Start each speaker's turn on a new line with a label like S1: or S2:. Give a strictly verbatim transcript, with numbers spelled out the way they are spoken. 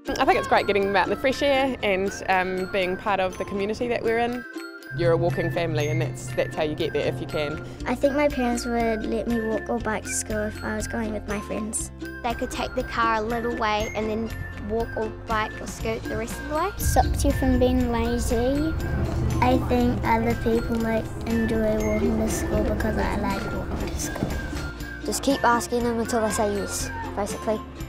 S1: I think it's great getting them out in the fresh air and um, being part of the community that we're in. You're a walking family and that's, that's how you get there if you can.
S2: I think my parents would let me walk or bike to school if I was going with my friends.
S3: They could take the car a little way and then walk or bike or scoot the rest of the way.
S2: Stops you from being lazy. I think other people might enjoy walking to school because I like walking to school.
S3: Just keep asking them until they say yes, basically.